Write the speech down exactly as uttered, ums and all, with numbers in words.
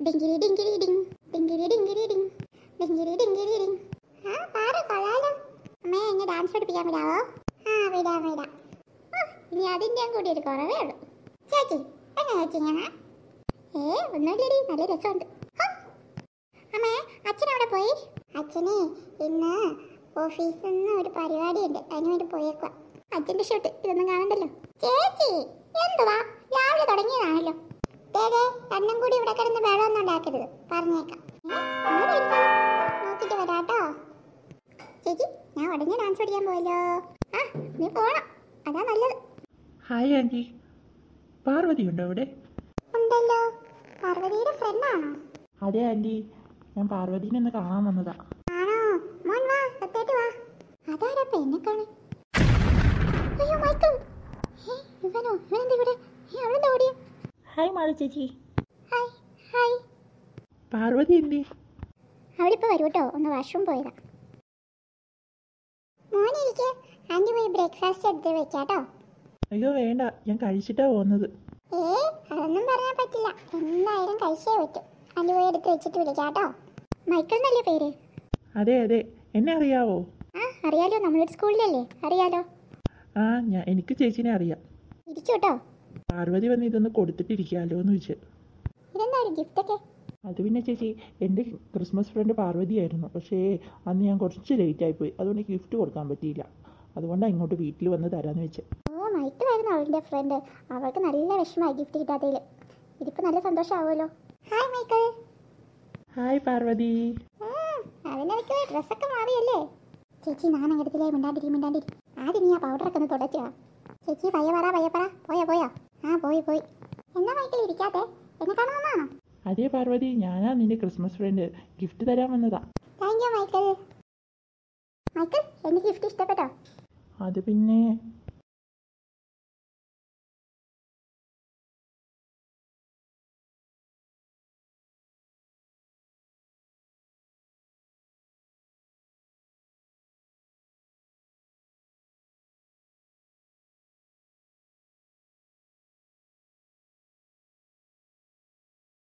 ഡിങ്കിരി ഡിങ്കിരി ഡിങ് ഡിങ്കിരി ഡിങ്കിരി ഡിങ് ഡിങ്കിരി ഡിങ്കിരി ഡിങ്. ആ പാറ കൊള്ളാലോ. അമ്മേ എന്നെ ഡാൻസ് പഠിപ്പിക്കാൻ വിടാവോ? ആ വിടാം വിടാം. ഇനി അതിൻ്റെ കൂടി ഒരു കുറവേ ഉള്ളൂ. ചേച്ചി എങ്ങനെ ചേച്ചി ഞാൻ ഏ ഒന്നുമില്ലടി, നല്ല രസമുണ്ട്. അമ്മേ അച്ഛൻ അവിടെ പോയി? അച്ഛനെ ഇന്ന് ഓഫീസിൽ നിന്ന് ഒരു പരിപാടി ഉണ്ട്, അതിന് വേണ്ടി പോയേക്കുക. അച്ഛൻ്റെ ഷൂട്ട് ഇതൊന്നും കാണണ്ടല്ലോ. ചേച്ചി എന്തുവാ രാവിലെ തുടങ്ങിയതാണല്ലോ. ദേവേ രണ്ടും കൂടി ഇവിടെ കിടന്ന് വെള്ളമൊന്നും ഉണ്ടാക്കരുത്, പറഞ്ഞേക്കാം. നോക്കിട്ട് വരാട്ടോ. ചേച്ചി ഞാൻ ഉടനെ ഡാൻസ് പഠിക്കാൻ പോയല്ലോ. ആ നീ പോണം, അതാ നല്ലത്. ഹായ് ആൻറ്റി, പാർവതി ഉണ്ടോ ഇവിടെ? ഉണ്ടല്ലോ. പാർവതിയുടെ ഫ്രണ്ടാണോ? അതെ ആൻറ്റി, ഞാൻ പാർവതിനെ ഒന്ന് കാണാൻ വന്നതാ. ആണോ? മോൻ വാ, സത്തേട്ട് വാ. അതാരപ്പ എന്നെ കാണാൻ? അയ്യോ മൈക്കിൾ, ഇവനോ? ഇവനെന്താ ഇവിടെ? അവളെന്താ ഓടിയ? ഹായ് മാളു ചേച്ചി. Hi hi. പാർവതി എന്തേ? അവളിപ്പോൾ വരൂ കേട്ടോ, ഒന്ന് വാഷ്റൂം പോയതാ. മോനിരിക്കെ, ആൻറ്റി പോയി ബ്രേക്ക്ഫാസ്റ്റ് എടുത്ത് വെച്ചാട്ടോ. അയ്യോ വേണ്ട, ഞാൻ കഴിച്ചിട്ടാ പോകുന്നത്. ഏ അതൊന്നും പറഞ്ഞാൽ പറ്റില്ല, എന്തായാലും കഴിച്ചേ പറ്റും. ആൻറ്റി പോയി എടുത്ത് വെച്ചിട്ട് വിളിക്കാട്ടോ. മൈക്കിൾ എന്നല്ലേ പേര്? അതെ അതെ, എന്നെ അറിയാവോ? ആ അറിയാലോ, നമ്മളൊരു സ്കൂളിലല്ലേ, അറിയാലോ. ആ ഞാൻ എനിക്ക് ചേച്ചിനെ അറിയാം. ഇരിച്ചു കേട്ടോ. പാർവതി വന്ന് ഇതൊന്ന് കൊടുത്തിട്ടിരിക്കാമല്ലോ എന്ന് വെച്ച്. ഇതെന്താ ഒരു ഗിഫ്റ്റൊക്കെ? അത് പിന്നെ ചേച്ചി, എൻ്റെ ക്രിസ്മസ് ഫ്രണ്ട് പാർവതിയായിരുന്നു, പക്ഷേ അന്ന് ഞാൻ കുറച്ച് ലേറ്റ് ആയിപ്പോയി, അതുകൊണ്ട് ഗിഫ്റ്റ് കൊടുക്കാൻ പറ്റിയില്ല. അതുകൊണ്ടാണ് ഇങ്ങോട്ട് വീട്ടിൽ വന്ന് തരാമെന്ന് വെച്ച്. ഓ മൈക്കിളായിരുന്നു അവളുടെ ഫ്രണ്ട്. അവൾക്ക് നല്ല വിഷമമായി ഗിഫ്റ്റ് കിട്ടാത്തതിൽ. ഇതിപ്പോൾ നല്ല സന്തോഷമാവുമല്ലോ. Hi Michael. ഹായ് പാർവതി. അതിനിടയ്ക്ക് ഡ്രസ്സൊക്കെ മാറിയല്ലേ? ചേച്ചി നാണയത്തിലേ മിണ്ടാണ്ടിരി മിണ്ടാണ്ടിരി. ആദ്യം നീ ആ പൗഡറൊക്കെ ഒന്ന് തുടച്ചാ. ചേച്ചി പയ്യ പറ പയ്യ പറ. പോയാ പോയാ? ആ പോയി പോയി. എന്നാ മൈക്കിൾ ഇരിക്കാത്തെ? എന്നെ കാണുമെന്നാണോ? അതേ പാർവതി, ഞാനാ നിന്റെ ക്രിസ്മസ് ഫ്രണ്ട്, ഗിഫ്റ്റ് തരാൻ വന്നതാ. Thank you Michael. മൈക്കിൾ എനിക്ക് ഗിഫ്റ്റ് ഇഷ്ടപ്പെട്ടോ? അത് പിന്നെ